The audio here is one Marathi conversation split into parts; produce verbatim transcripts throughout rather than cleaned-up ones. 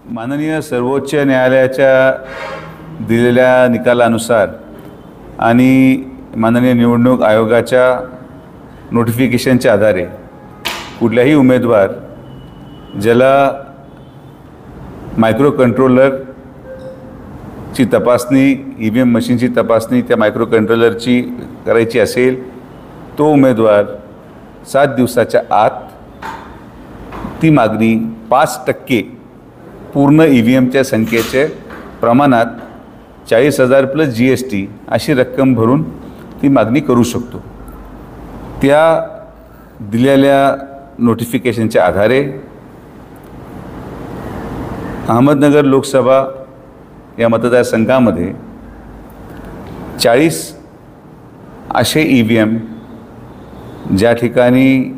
माननीय सर्वोच्च न्यायालयाच्या दिलेल्या निकालानुसार आणि माननीय निवडणूक आयोगाच्या नोटिफिकेशनच्या आधारे कुठल्याही उमेदवार ज्याला मायक्रो कंट्रोलरची तपासणी ई व्ही एम मशीनची तपासणी त्या मायक्रो कंट्रोलरची करायची असेल तो उमेदवार सात दिवसाच्या आत ती मागणी पाच टक्के पूर्ण ई व्ही एमच्या संख्येचे प्रमाणात चाळीस हजार प्लस जी एस टी अशी रक्कम भरून ती मागणी करू शकतो। त्या दिलेल्या नोटिफिकेशनच्या आधारे अहमदनगर लोकसभा या मतदारसंघामध्ये चाळीस असे ई व्ही एम ज्या ठिकाणी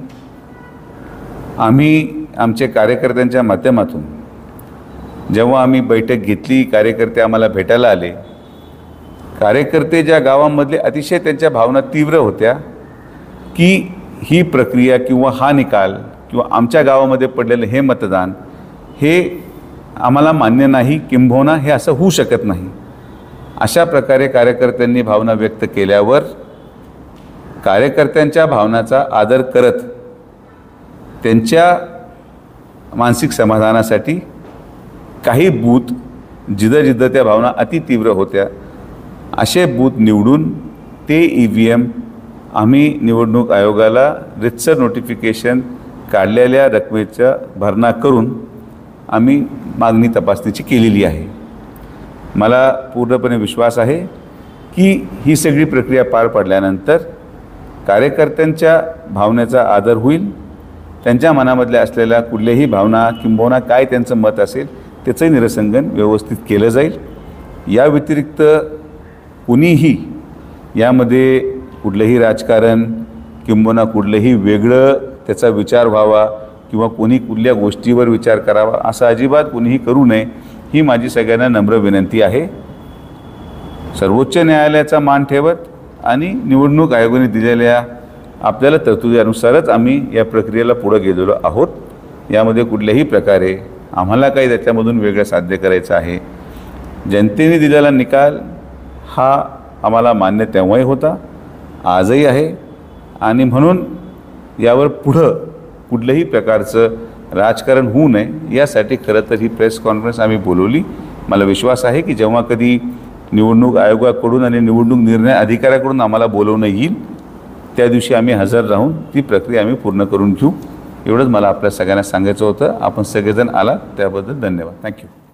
आम्ही आमचे कार्यकर्त्यांच्या माध्यमातून जेव्हा आम्ही बैठक घेतली, कार्यकर्ते आम्हाला भेटायला आले, कार्यकर्ते ज्या गावामधले अतिशय त्यांच्या भावना तीव्र होत्या की ही प्रक्रिया किंवा हा निकाल किंवा आमच्या गावामध्ये पडलेलं हे मतदान हे आम्हाला मान्य नाही, किंबहुना हे असं होऊ शकत नाही, अशा प्रकारे कार्यकर्त्यांनी भावना व्यक्त केल्यावर कार्यकर्त्यांच्या भावनाचा आदर करत त्यांच्या मानसिक समाधानासाठी काही बूथ जिथं जिथं त्या भावना अति तीव्र होत्या असे बूथ निवडून ते ई व्ही एम आम्ही निवडणूक आयोगाला रितसर नोटिफिकेशन काढलेल्या रकमेचा भरणा करून आम्ही मागणी तपासणीची केलेली आहे। मला पूर्णपणे विश्वास आहे की ही सगळी प्रक्रिया पार पडल्यानंतर कार्यकर्त्यांच्या भावनेचा आदर होईल, त्यांच्या मनामधल्या असलेल्या कुठल्याही भावना किंबहुना काय त्यांचं मत असेल त्याचं निरसंगन व्यवस्थित केलं जाईल। या व्यतिरिक्त कुणीही यामध्ये कुठलंही राजकारण किंबहुना कुठलंही वेगळं त्याचा विचार व्हावा किंवा कोणी कुठल्या गोष्टीवर विचार करावा असं अजिबात कुणीही करू नये ही माझी सगळ्यांना नम्र विनंती आहे। सर्वोच्च न्यायालयाचा मान ठेवत आणि निवडणूक आयोगाने दिलेल्या आपल्याला तरतुदीनुसारच आम्ही या प्रक्रियेला पुढे गेलेलो आहोत। यामध्ये कुठल्याही प्रकारे आम्हाला काही त्याच्यामधून वेगळं साध्य करायचं आहे। जनतेने दिलेला निकाल हा आम्हाला मान्य तेव्हाही होता, आजही आहे, आणि म्हणून यावर पुढं कुठल्याही प्रकारचं राजकारण होऊ नये यासाठी खरं तर ही प्रेस कॉन्फरन्स आम्ही बोलवली। मला विश्वास आहे की जेव्हा कधी निवडणूक आयोगाकडून आणि निवडणूक निर्णय अधिकाऱ्याकडून आम्हाला बोलवणं येईल त्या दिवशी आम्ही हजर राहून ती प्रक्रिया आम्ही पूर्ण करून घेऊ। एवढंच मला आपल्या सगळ्यांना सांगायचं होतं। आपण सगळेजण आला त्याबद्दल धन्यवाद। थँक्यू।